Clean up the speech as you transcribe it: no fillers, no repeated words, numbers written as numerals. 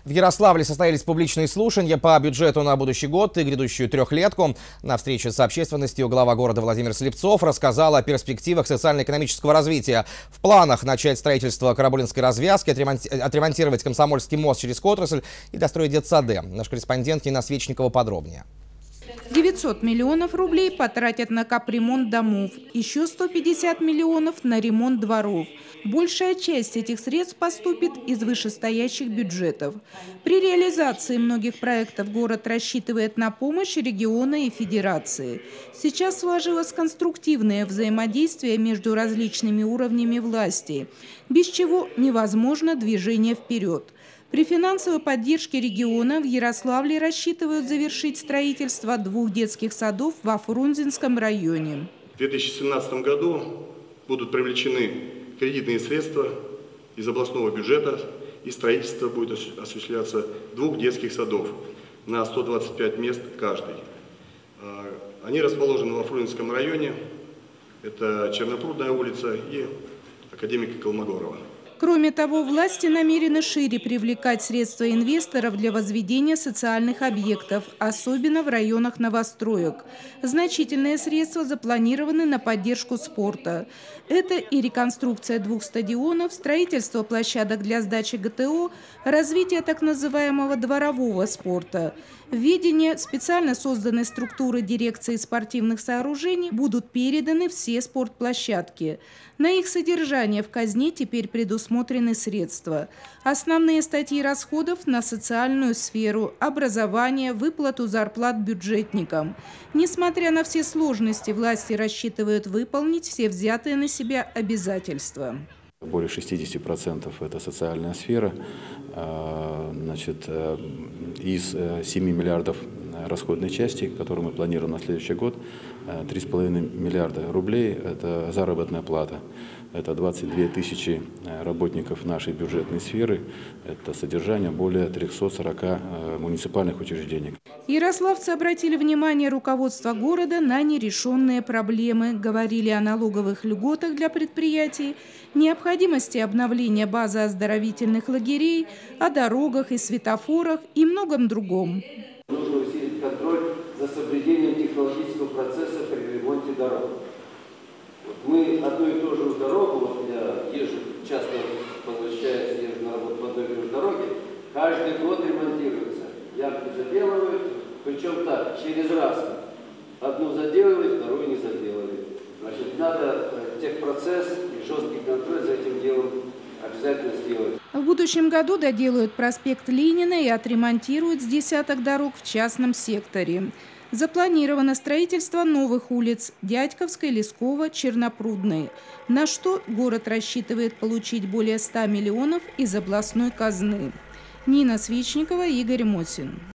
В Ярославле состоялись публичные слушания по бюджету на будущий год и грядущую трехлетку. На встрече с общественностью глава города Владимир Слепцов рассказал о перспективах социально-экономического развития. В планах начать строительство Карабулинской развязки, отремонтировать Комсомольский мост через отрасль и достроить детсады. Наш корреспондент Нина Свечникова подробнее. 900 миллионов рублей потратят на капремонт домов, еще 150 миллионов на ремонт дворов. Большая часть этих средств поступит из вышестоящих бюджетов. При реализации многих проектов город рассчитывает на помощь региона и федерации. Сейчас сложилось конструктивное взаимодействие между различными уровнями власти, без чего невозможно движение вперед. При финансовой поддержке региона в Ярославле рассчитывают завершить строительство 2 детских садов во Фрунзенском районе. В 2017 году будут привлечены кредитные средства из областного бюджета, и строительство будет осуществляться 2 детских садов на 125 мест каждый. Они расположены во Фрунзенском районе, это Чернопрудная улица и Академика Колмогорова. Кроме того, власти намерены шире привлекать средства инвесторов для возведения социальных объектов, особенно в районах новостроек. Значительные средства запланированы на поддержку спорта. Это и реконструкция 2 стадионов, строительство площадок для сдачи ГТО, развитие так называемого дворового спорта. В ведение специально созданной структуры дирекции спортивных сооружений будут переданы все спортплощадки. На их содержание в казне теперь предусмотрены средства. Основные статьи расходов на социальную сферу, образование, выплату зарплат бюджетникам. Несмотря на все сложности, власти рассчитывают выполнить все взятые на себя обязательства. Более 60% это социальная сфера. Значит, из 7 миллиардов расходной части, которую мы планируем на следующий год, 3,5 миллиарда рублей – это заработная плата. Это 22 тысячи работников нашей бюджетной сферы. Это содержание более 340 муниципальных учреждений. Ярославцы обратили внимание руководства города на нерешенные проблемы, говорили о налоговых льготах для предприятий, необходимости обновления базы оздоровительных лагерей, о дорогах и светофорах и многом другом. Нужно усилить контроль за соблюдением технологического процесса при ремонте дорог. Мы одну и ту же дорогу, я езжу, часто возвращаюсь, езжу на работу по одной и той же дороге, каждый год ремонтируется. Ямки заделывают, причем так, через раз. Одну заделывают, вторую не заделывают. Значит, надо техпроцесс и жесткий контроль за этим делом обязательно сделать. В будущем году доделают проспект Ленина и отремонтируют с десяток дорог в частном секторе. Запланировано строительство новых улиц – Дядьковской, Лескова, Чернопрудной, на что город рассчитывает получить более 100 миллионов из областной казны. Нина Свечникова, Игорь Мосин.